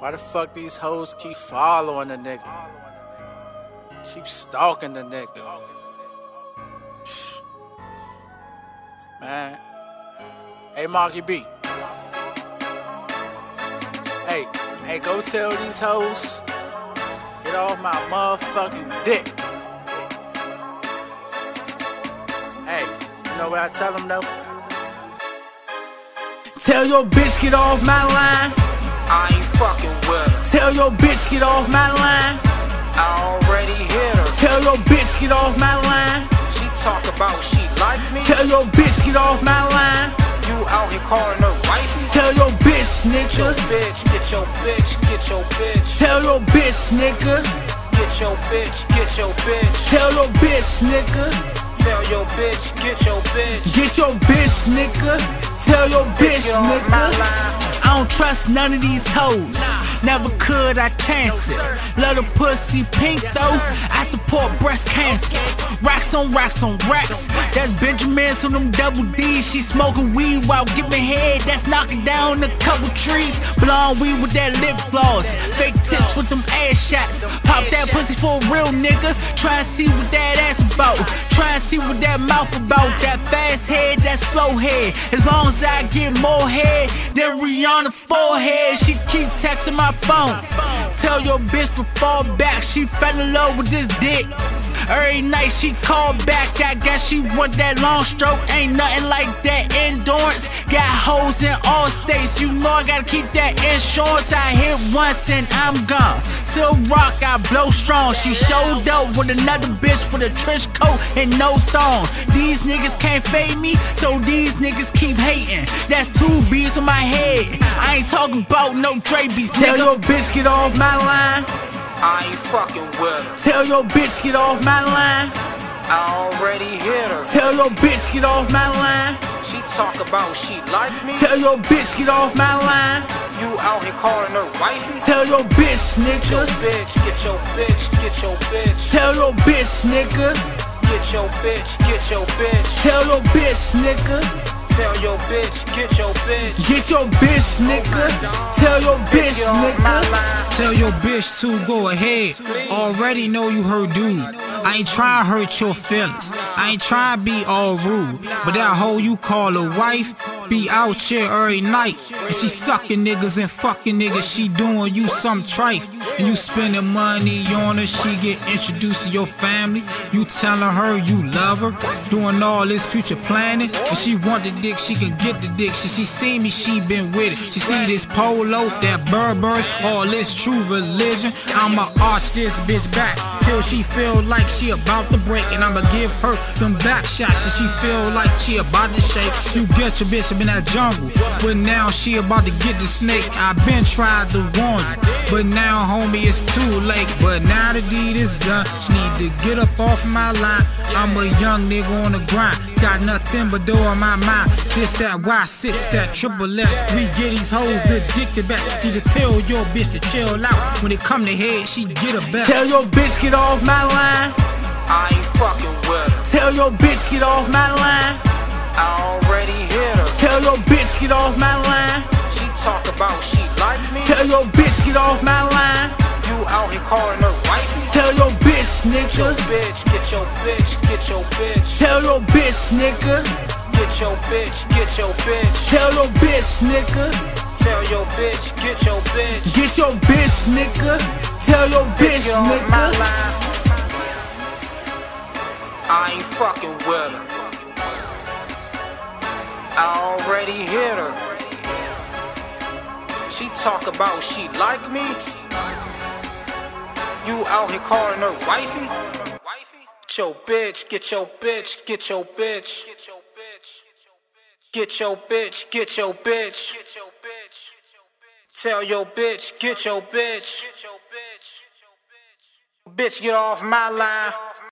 Why the fuck these hoes keep following the nigga? Keep stalking the nigga. Man. Hey, Marky B. Hey, go tell these hoes, get off my motherfucking dick. Hey, you know what I tell them though? Tell your bitch get off my line. I ain't fucking with her. Tell your bitch get off my line. I already hit her. Tell your bitch get off my line. She talk about she like me. Tell your bitch get off my line. You out here calling her wifey. Tell your bitch, Get your nigga. bitch, get your bitch, get your bitch. Tell your bitch, nigga. Get your bitch, get your bitch. Tell your bitch, nigga. Tell your bitch, get your bitch. Get your bitch, nigga. Tell your bitch, Get off my nigga. line. I don't trust none of these hoes. Never could I chance it. Love the pussy pink though. I support breast cancer. Racks on racks on racks. That's Benjamins on them double D's. She smoking weed while giving head. That's knocking down a couple trees. Blonde weed with that lip gloss. Fake tips with them ass shots. Pop that pussy for a real nigga. Try and see what that ass about. Try and see what that mouth about. That fast head, that slow head. As long as I get more head than Rihanna forehead. She keep texting my phone. Tell your bitch to fall back. She fell in love with this dick. Every night she call back. I guess she want that long stroke. Ain't nothing like that endurance. Got hoes in all states. You know I gotta keep that insurance. I hit once and I'm gone. Still rock, I blow strong. She showed up with another bitch with a trench coat and no thong. These niggas can't fade me, so these niggas keep hating. That's 2 B's on my head. I ain't talking about no Dre beats. Tell your bitch get off my line. I ain't fucking with her. Tell your bitch get off my line. I already hit her. Tell your bitch get off my line. She talk about she like me. Tell your bitch get off my line. You out here calling her wifey. Tell your bitch, Get your nigga. bitch, get your bitch, get your bitch. Tell your bitch, nigga. Get your bitch, get your bitch. Tell your bitch, nigga. Tell your bitch, get your bitch. Get your bitch, nigga. Tell your bitch, Get off my nigga. line. Tell your bitch to go ahead. Already know you her dude. I ain't tryna hurt your feelings. I ain't tryna be all rude. But that hoe you call a wife be out here every night. And she sucking niggas and fucking niggas. She doing you some trife. And you spending money on her. She get introduced to your family. You telling her you love her. Doing all this future planning. And she want the dick, she can get the dick. She see me, she been with it. She see this polo, that Burberry, all this true religion. I'ma arch this bitch back till she feel like she about to break. And I'ma give her them back shots till she feel like she about to shake. You get your bitch up in that jungle, but now she about to get the snake. I been tried to warn you, but now homie it's too late. But now the deed is done, she need to get up off my line. I'm a young nigga on the grind, got nothing but dough on my mind. This that Y6, that triple S. We get these hoes addicted back. Need to tell your bitch to chill out. When it come to head, she get a back. Tell your bitch get off my line. I ain't fucking with her. Tell your bitch get off my line. I already hit her. Tell your bitch get off my line. She talk about she like me. Tell your bitch get off my line. You out here calling her wifey. Tell your bitch, Get your nigga. bitch, get your bitch, get your bitch. Tell your bitch, nigga. Get your bitch, get your bitch. Tell your bitch, nigga. Tell your bitch, get your bitch. Get your bitch, nigga. Tell your bitch, Get off my nigga. line. I ain't fucking with her. I already hit her. She talk about she like me. You out here calling her wifey. Get your bitch, get your bitch, get your bitch. Get your bitch, get your bitch. Tell your bitch, get your bitch. Bitch, get off my line.